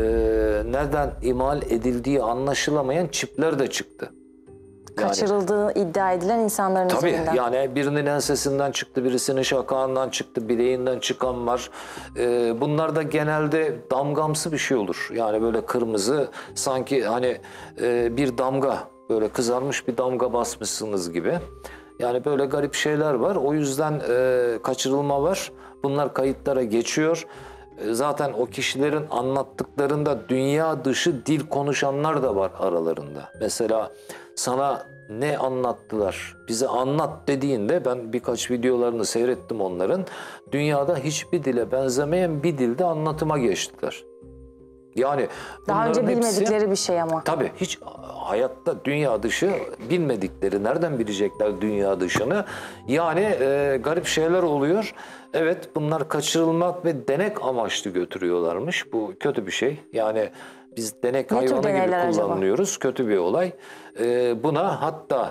nereden imal edildiği anlaşılamayan çipler de çıktı. Kaçırıldığı iddia edilen insanların Tabii üzerinden. yani birinin ensesinden çıktı, birisinin şakağından çıktı, bileğinden çıkan var. Bunlar da genelde damgamsı bir şey olur. Yani böyle kırmızı, sanki hani bir damga, böyle kızarmış bir damga basmışsınız gibi. Yani böyle garip şeyler var. O yüzden kaçırılma var. Bunlar kayıtlara geçiyor. Zaten o kişilerin anlattıklarında dünya dışı dil konuşanlar da var aralarında. Mesela sana ne anlattılar, bize anlat dediğinde ben birkaç videolarını seyrettim onların. Dünyada hiçbir dile benzemeyen bir dilde anlatıma geçtiler. Yani Daha önce bunların hepsi, bilmedikleri bir şey ama. tabii hiç hayatta dünya dışı bilmedikleri, nereden bilecekler dünya dışını? Yani garip şeyler oluyor. Evet, bunlar kaçırılmak ve denek amaçlı götürüyorlarmış. Bu kötü bir şey. Yani biz denek Ne tür hayvanı gibi deneyler acaba? kullanılıyoruz. Kötü bir olay. Buna hatta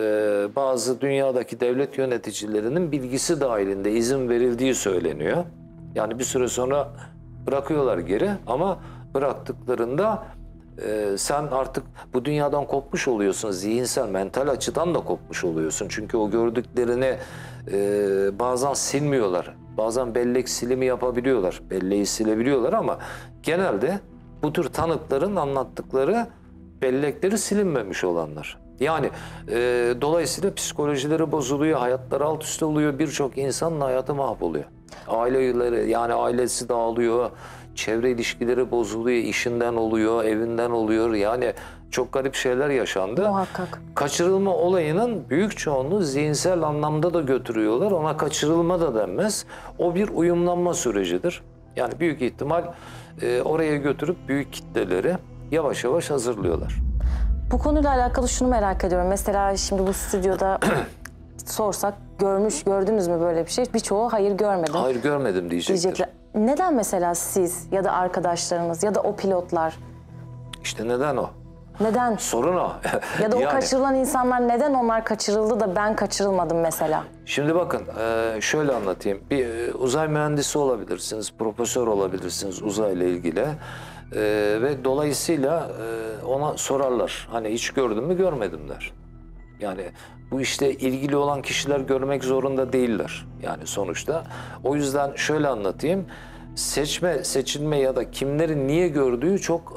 bazı dünyadaki devlet yöneticilerinin bilgisi dahilinde izin verildiği söyleniyor. Yani bir süre sonra bırakıyorlar geri ama bıraktıklarında sen artık bu dünyadan kopmuş oluyorsun. Zihinsel, mental açıdan da kopmuş oluyorsun. Çünkü o gördüklerini bazen silmiyorlar. Bazen bellek silimi yapabiliyorlar. Belleği silebiliyorlar ama genelde bu tür tanıkların anlattıkları bellekleri silinmemiş olanlar. Yani dolayısıyla psikolojileri bozuluyor, hayatları alt üst oluyor. Birçok insanın hayatı mahvoluyor. Aileleri, yani ailesi dağılıyor. Çevre ilişkileri bozuluyor, işinden oluyor, evinden oluyor. Yani çok garip şeyler yaşandı. Muhakkak. Kaçırılma olayının büyük çoğunluğu zihinsel anlamda da götürüyorlar. Ona kaçırılma da denmez. O bir uyumlanma sürecidir. Yani büyük ihtimal oraya götürüp büyük kitleleri yavaş yavaş hazırlıyorlar. Bu konuyla alakalı şunu merak ediyorum. Mesela şimdi bu stüdyoda sorsak gördünüz mü böyle bir şey? Birçoğu hayır görmedim Hayır görmedim diyecektir. diyecekler. Neden mesela siz ya da arkadaşlarınız ya da o pilotlar İşte neden o? neden? Sorun o. Ya da o Yani, kaçırılan insanlar neden onlar kaçırıldı da ben kaçırılmadım mesela? şimdi bakın şöyle anlatayım. Bir uzay mühendisi olabilirsiniz, profesör olabilirsiniz uzayla ilgili. Ve dolayısıyla ona sorarlar. Hani hiç gördün mü, görmedim der. Yani bu işte ilgili olan kişiler görmek zorunda değiller yani sonuçta. O yüzden şöyle anlatayım. Seçilme ya da kimleri niye gördüğü çok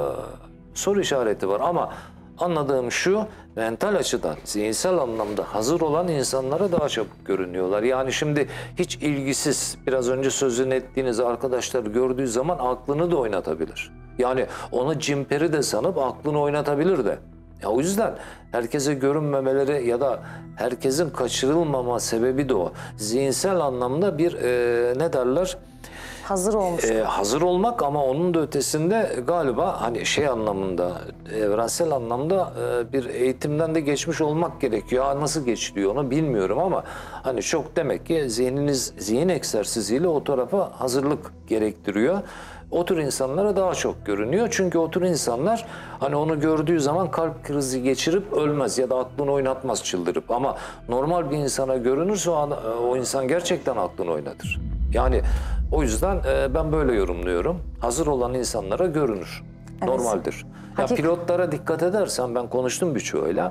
soru işareti var ama anladığım şu, mental açıdan, zihinsel anlamda hazır olan insanlara daha çabuk görünüyorlar. Yani şimdi hiç ilgisiz, biraz önce sözünü ettiğiniz arkadaşlar gördüğü zaman aklını da oynatabilir. Yani onu cimperi de sanıp aklını oynatabilir de. Ya o yüzden herkese görünmemeleri ya da herkesin kaçırılmama sebebi de o. Zihinsel anlamda bir ne derler? Hazır olmuş. Hazır olmak ama onun da ötesinde galiba hani şey anlamında, evrensel anlamda bir eğitimden de geçmiş olmak gerekiyor. Nasıl geçiliyor onu bilmiyorum ama hani çok demek ki zihin egzersiziyle o tarafa hazırlık gerektiriyor. O tür insanlara daha çok görünüyor. Çünkü o tür insanlar hani onu gördüğü zaman kalp krizi geçirip ölmez ya da aklını oynatmaz çıldırıp. Ama normal bir insana görünürse o insan gerçekten aklını oynatır. Yani o yüzden ben böyle yorumluyorum. Hazır olan insanlara görünür. Evet. Normaldir. Ya pilotlara dikkat edersen ben konuştum birçoğuyla.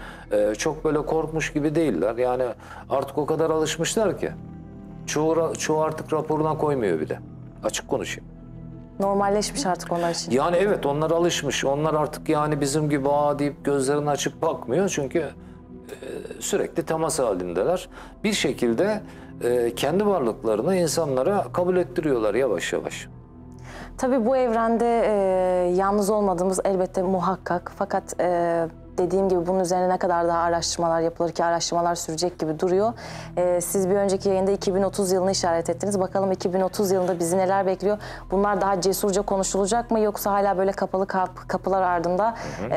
Çok böyle korkmuş gibi değiller. Yani artık o kadar alışmışlar ki. Çoğu artık raporuna koymuyor bile. Açık konuşayım. Normalleşmiş artık onlar için. Yani evet onlar alışmış. Onlar artık yani bizim gibi deyip gözlerini açıp bakmıyor. Çünkü sürekli temas halindeler. Bir şekilde kendi varlıklarını insanlara kabul ettiriyorlar yavaş yavaş. Tabii bu evrende yalnız olmadığımız elbette muhakkak. Fakat dediğim gibi bunun üzerine ne kadar daha araştırmalar yapılır ki araştırmalar sürecek gibi duruyor. Siz bir önceki yayında 2030 yılını işaret ettiniz. Bakalım 2030 yılında bizi neler bekliyor? Bunlar daha cesurca konuşulacak mı yoksa hala böyle kapalı kapılar ardında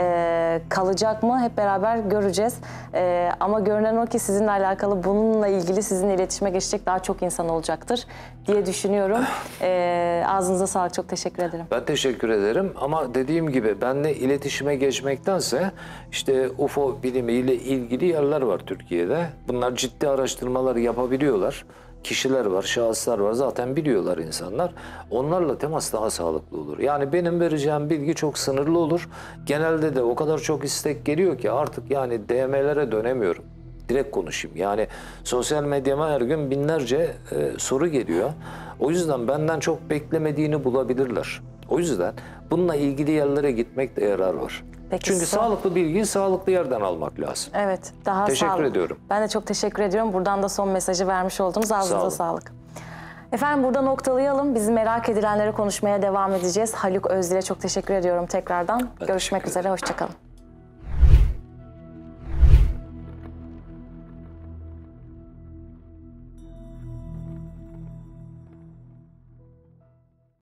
kalacak mı? Hep beraber göreceğiz. Ama görünen o ki sizinle alakalı bununla ilgili sizinle iletişime geçecek daha çok insan olacaktır diye düşünüyorum. Ağzınıza sağlık. Çok teşekkür ederim. Ben teşekkür ederim ama dediğim gibi benle iletişime geçmektense işte UFO bilimiyle ilgili yerler var Türkiye'de. Bunlar ciddi araştırmalar yapabiliyorlar. Kişiler var, şahıslar var zaten biliyorlar insanlar. Onlarla temas daha sağlıklı olur. Yani benim vereceğim bilgi çok sınırlı olur. Genelde de o kadar çok istek geliyor ki artık yani DM'lere dönemiyorum. Direkt konuşayım. Yani sosyal medyama her gün binlerce soru geliyor. O yüzden benden çok beklemediğini bulabilirler. O yüzden bununla ilgili yerlere gitmekte yarar var. Peki, çünkü sağlıklı bilgiyi sağlıklı yerden almak lazım. Evet, daha teşekkür ediyorum. Ben de çok teşekkür ediyorum. Buradan da son mesajı vermiş oldunuz. Ağzınıza sağlık. Efendim burada noktalayalım. Biz merak edilenleri konuşmaya devam edeceğiz. Haluk Özdil'e çok teşekkür ediyorum tekrardan. Görüşmek üzere, hoşça kalın.